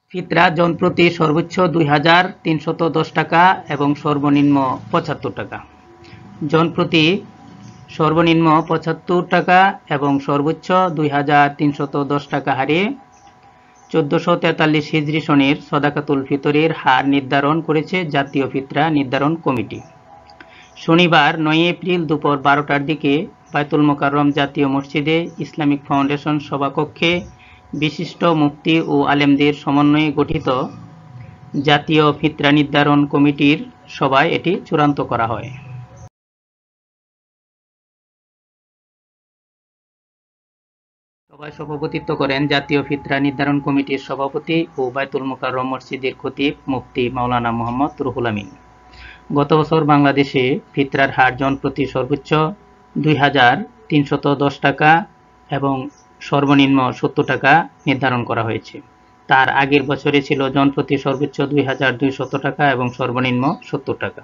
ফিতরা জন প্রতি সর্বোচ্চ ২,৩১০ টাকা এবং সর্বনিম্ন ৭৫ টাকা। জন প্রতি সর্বনিম্ন ৭৫ টাকা এবং সর্বোচ্চ ২,৩১০ টাকা হারে ১৪৪৩ হিজরি সনের সদাকাতুল ফিতরের হার নির্ধারণ করেছে জাতীয় ফিতরা নির্ধারণ কমিটি। শনিবার ৯ এপ্রিল দুপুর ১২টার দিকে বায়তুল মোকাররম জাতীয় মসজিদে ইসলামিক ফাউন্ডেশন সভাকক্ষে বিশিষ্ট মুফতি ও আলেমদের সমন্বয়ে গঠিত জাতীয় ফিতরা নির্ধারণ কমিটির সভায় এটি চূড়ান্ত করা হয়। সভায় সভাপতিত্ব করেন জাতীয় ফিতরা নির্ধারণ কমিটির সভাপতি ও বায়তুল মোকাররম মসজিদের খতিব মুফতি মাওলানা মোহাম্মদ রুহুল আমিন। গত বছর বাংলাদেশে ফিতরার হার জন প্রতি সর্বোচ্চ ২,৩১০ টাকা এবং সর্বনিম্ন ৭০ টাকা নির্ধারণ করা হয়েছে। তার আগের বছরে ছিল জন প্রতি সর্বোচ্চ ২,২০০ টাকা এবং সর্বনিম্ন ৭০ টাকা।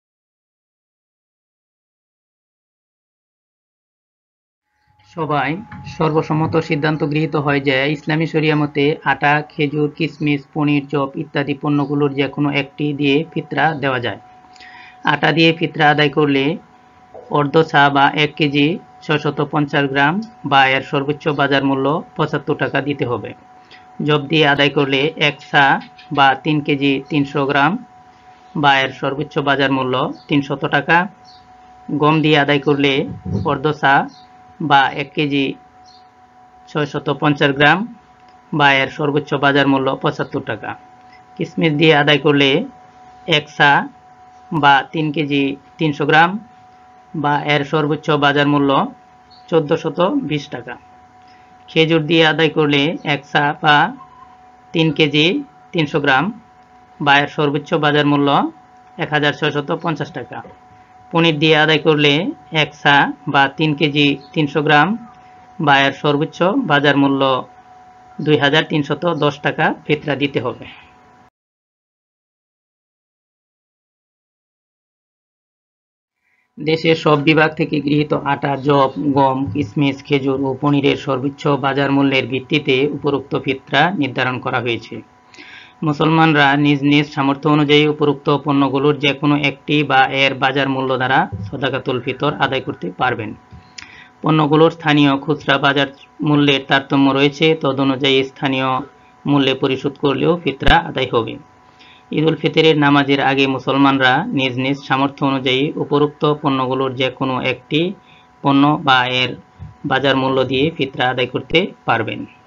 সভায় সর্বসম্মত সিদ্ধান্ত গৃহীত হয় যে ইসলামী শরিয়া মতে আটা, খেজুর, কিশমিশ, পনির, জব ইত্যাদি পণ্যগুলোর যে কোনো একটি দিয়ে ফিতরা দেওয়া যায়। আটা দিয়ে ফিতরা আদায় করলে অর্ধ সা বা ১ কেজি ৬৫০ গ্রাম বা এর সর্বোচ্চ বাজার মূল্য ৭৫ টাকা দিতে হবে। জব দিয়ে আদায় করলে ১ সা বা ৩ কেজি ৩০০ গ্রাম বা এর সর্বোচ্চ বাজার মূল্য ৩০০ টাকা। গম দিয়ে আদায় করলে অর্ধ সা বা ১ কেজি ৬৫০ গ্রাম বা এর সর্বোচ্চ বাজার মূল্য ৭৫ টাকা। কিশমিশ দিয়ে আদায় করলে ১ সা বা ৩ কেজি ৩০০ গ্রাম বা এর সর্বোচ্চ বাজার মূল্য ১৪২০ টাকা। খেজুর দিয়ে আদায় করলে ১ সা বা ৩ কেজি ৩০০ গ্রাম বা এর সর্বোচ্চ বাজার মূল্য ১,৬৫০ টাকা। পনির দিয়ে আদায় করলে ১ সা বা ৩ কেজি ৩০০ গ্রাম বা এর সর্বোচ্চ বাজার মূল্য ২,৩১০ টাকা ফিতরা দিতে হবে। দেশের সব বিভাগ থেকে গৃহীত আটা, জব, গম, কিশমিশ, খেজুর ও পনিরের সর্বোচ্চ বাজার মূল্যের ভিত্তিতে উপরোক্ত ফিতরা নির্ধারণ করা হয়েছে। মুসলমানরা নিজ নিজ সামর্থ্য অনুযায়ী উপরোক্ত পণ্যগুলোর যে কোনো একটি বা এর বাজার মূল্য দ্বারা সদাকাতুল ফিতর আদায় করতে পারবেন। পণ্যগুলোর স্থানীয় খুচরা বাজার মূল্যের তারতম্য রয়েছে, তদনুযায়ী স্থানীয় মূল্যে পরিশোধ করলেও ফিতরা আদায় হবে। ঈদ উল ফিতরের নামাজের আগে মুসলমানরা নিজ নিজ সামর্থ্য অনুযায়ী উপরোক্ত পণ্যগুলোর যে কোনো একটি পণ্য বা এর বাজার মূল্য দিয়ে ফিতরা আদায় করতে পারবেন।